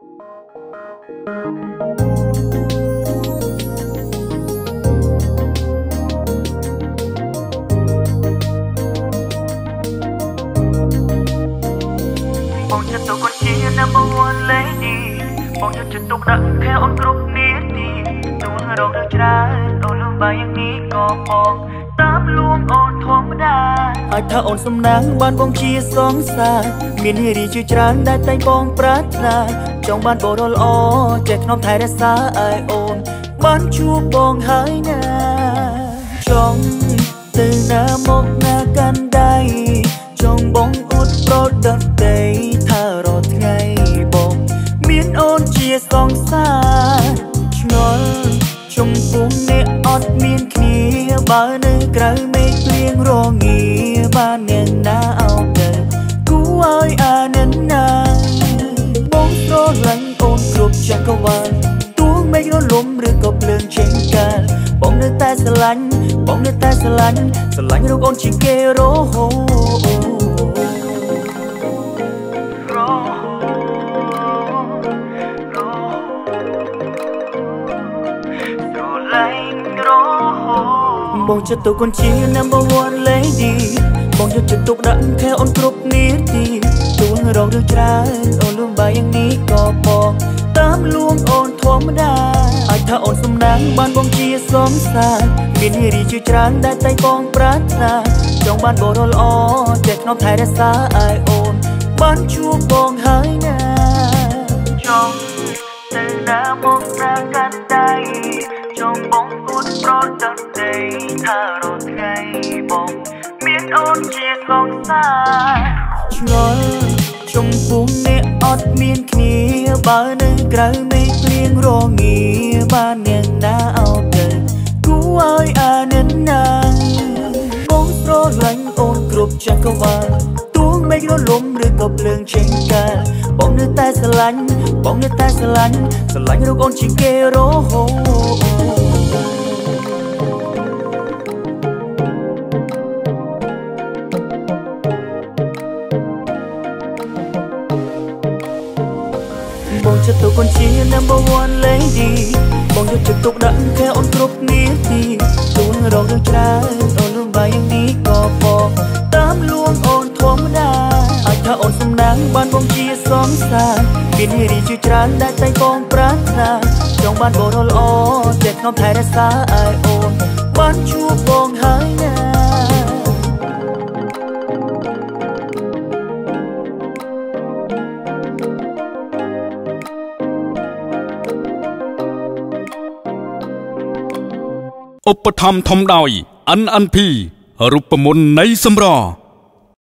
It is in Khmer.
Bông chân tôi con chia number one lady. Bông chân tôi đặng theo ôn group nít đi. Tôi rong được trái ôn luôn bài yang ní có bong tám luôn ôn thoáng đa. Ai thà ôn sum nắng ban bông chia sóng xa. Miền hi đi chưa trànได้tay bông prát na. Trong ban bộ đôi ó chạy non thái đã xa ai ôn. Ban chua bông hái na. Trong từ na một na can đai. Trong bóng út pro đất đầy thà rót ngày bông. Miền ôn chia sóng xa. Ngồi trong cuốn nè ọt miền kia. Ba nơiក្រៅមេឃព្រៀងរងាបានអ្នកណាអោទៅគួរឲ្យអានិនណាបងស្រឡាញ់អូនគ្រប់ចក្រវាលទោះមេឃរលំឬក៏ភ្លើងចេញកាលបងនៅតែស្រឡាញ់បងនៅតែស្រឡាញ់រូបអូនជាងគេរហូតបងចិត្តទៅកូនជា number one lady បងយកចិត្តទុកដាក់theoអូនគ្រប់នាទីទួងរងរឿងច្រើនអូនលួងបាយយ៉ាងនេះក៏បងតាមលួងអូនធម្មតាអាចថាអូនសំណាងបានបងជាសងសាមាននារីជាច្រើនដែលតែបងប្រាថ្នាចង់បានបរល្អតែក្នុងថែរក្សាឲ្យអូនបានជួបបងហើយណាចង់ទៅណាមកប្រាកាន់ដៃចង់បងអួតប្រដដីថារត់ថ្ងៃបងមានអូនជាសងសាឆ្ងល់ជុំពុំអ្នកអត់មានគ្នាបើនៅក្រៅមេឃព្រៀងរងាបានអ្នកណាអោបទៅគួរឲ្យអានិនណាបងស្រឡាញ់អូនគ្រប់ចក្រវាលទួងមេឃរលំឬក៏ភ្លើងចេញកាលបងនៅតែស្រឡាញ់បងនៅតែស្រឡាញ់រូបអូនជាងគេរហូតបងចិត្តទៅកូនជា number one lady បងយកចិត្តទុកដាក់theoអូនគ្រប់នាទីទួងរងរឿងច្រើនអូនលួងបាយយ៉ាងនេះក៏បងតាមលួងអូនធម្មតាអាចថាអូនសំណាងបានបងជាសងសាមាននារីជាច្រើនដែលតែបងប្រាថ្នាចង់បានបរល្អតែក្នុងថែរក្សាឲ្យអូនបានជួបបងហើយណាឧបត្ថម្ភធំដោយ NNP រូបមន្តនៃសម្រស់